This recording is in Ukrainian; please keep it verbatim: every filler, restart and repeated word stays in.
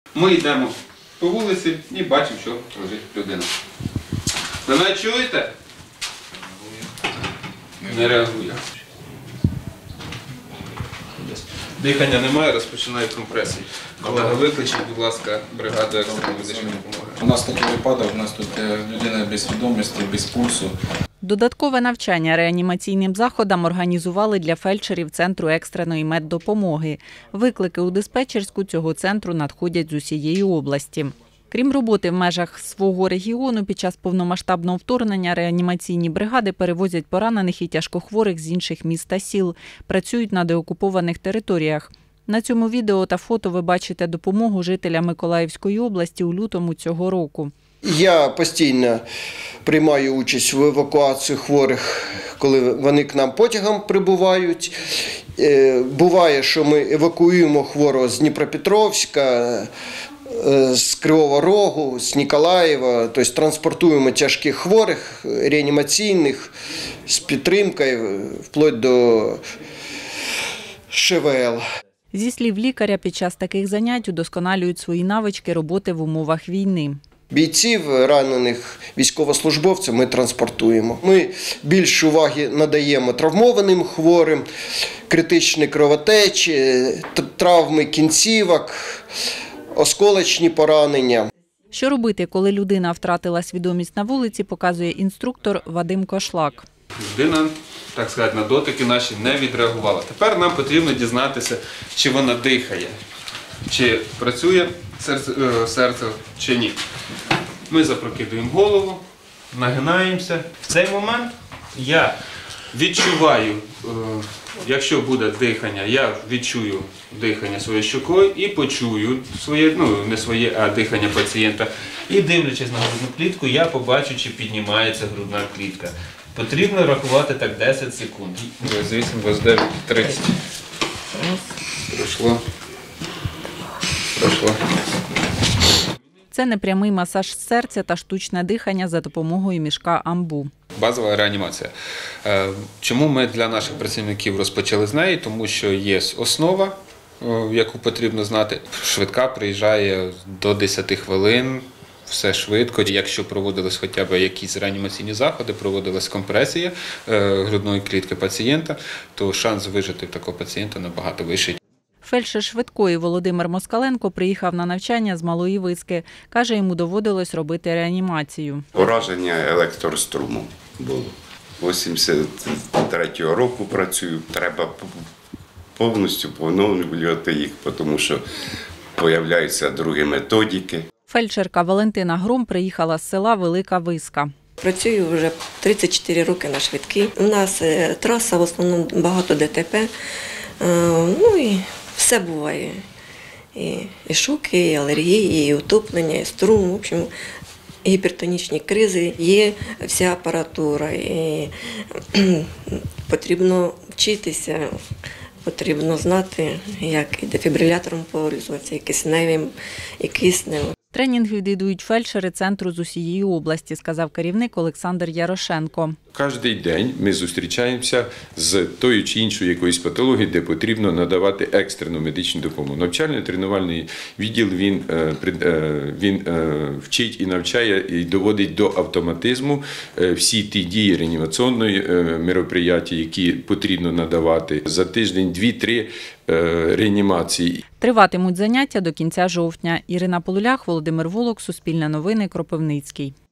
Ми йдемо по вулиці і бачимо, що лежить людина. Ви мене чуєте? Не реагує. Дихання немає, розпочинає компресії. Колега, викличіть, будь ласка, бригаду екстреної медичної допомоги. У нас такий випадок, у нас тут людина без свідомості, без пульсу. Додаткове навчання реанімаційним заходам організували для фельдшерів Центру екстреної меддопомоги. Виклики у диспетчерську цього центру надходять з усієї області. Крім роботи в межах свого регіону, під час повномасштабного вторгнення реанімаційні бригади перевозять поранених і тяжкохворих з інших міст та сіл, працюють на деокупованих територіях. На цьому відео та фото ви бачите допомогу жителям Миколаївської області у лютому цього року. Я постійно приймаю участь в евакуації хворих, коли вони к нам потягом прибувають. Буває, що ми евакуюємо хворого з Дніпропетровська, з Кривого Рогу, з Ніколаєва, тобто транспортуємо тяжких хворих, реанімаційних, з підтримкою, вплоть до ШВЛ. Зі слів лікаря, під час таких занять удосконалюють свої навички роботи в умовах війни. Бійців, ранених військовослужбовців ми транспортуємо. Ми більш уваги надаємо травмованим хворим, критичні кровотечі, травми кінцівок, осколочні поранення. Що робити, коли людина втратила свідомість на вулиці, показує інструктор Вадим Кошлак. Людина, так сказати, на дотики наші не відреагувала. Тепер нам потрібно дізнатися, чи вона дихає, чи працює серце, серце чи ні. Ми запрокидуємо голову, нагинаємося. В цей момент я відчуваю, якщо буде дихання, я відчую дихання своєю щокою і почую своє, ну не своє, а дихання пацієнта. І дивлячись на грудну клітку, я побачу, чи піднімається грудна клітка. Потрібно рахувати так десять секунд. двадцять вісім, двадцять дев'ять, тридцять. Пройшло. Пройшло. Це непрямий масаж серця та штучне дихання за допомогою мішка амбу. Базова реанімація. Чому ми для наших працівників розпочали з неї? Тому що є основа, яку потрібно знати. Швидка приїжджає до десяти хвилин, все швидко. Якщо проводились хоча б якісь реанімаційні заходи, проводилась компресія грудної клітки пацієнта, то шанс вижити в такого пацієнта набагато вищий. Фельдшер швидкої Володимир Москаленко приїхав на навчання з Малої Виски. Каже, йому доводилось робити реанімацію. Ураження електроструму було. вісімдесят третього року працюю. Треба повністю поновлювати їх, тому що з'являються другі методики. Фельдшерка Валентина Гром приїхала з села Велика Виска. Працюю вже тридцять чотири роки на швидкій. У нас траса, в основному багато ДТП. Ну і все буває. І, і шоки, і алергії, і утоплення, і струм, в общем, гіпертонічні кризи, є вся апаратура. І потрібно вчитися, потрібно знати, як і дефібрилятором пользуватися, і кисневим, і киснем. Тренінги відвідують фельдшери центру з усієї області, сказав керівник Олександр Ярошенко. Кожен день ми зустрічаємося з тою чи іншою якоюсь патологією, де потрібно надавати екстрену медичну допомогу. Навчально-тренувальний відділ він, він вчить і навчає, і доводить до автоматизму всі ті дії реанімаційної мероприятия, які потрібно надавати за тиждень, дві-три реанімації. Триватимуть заняття до кінця жовтня. Ірина Полулях, Володимир Волок, Суспільне новини, Кропивницький.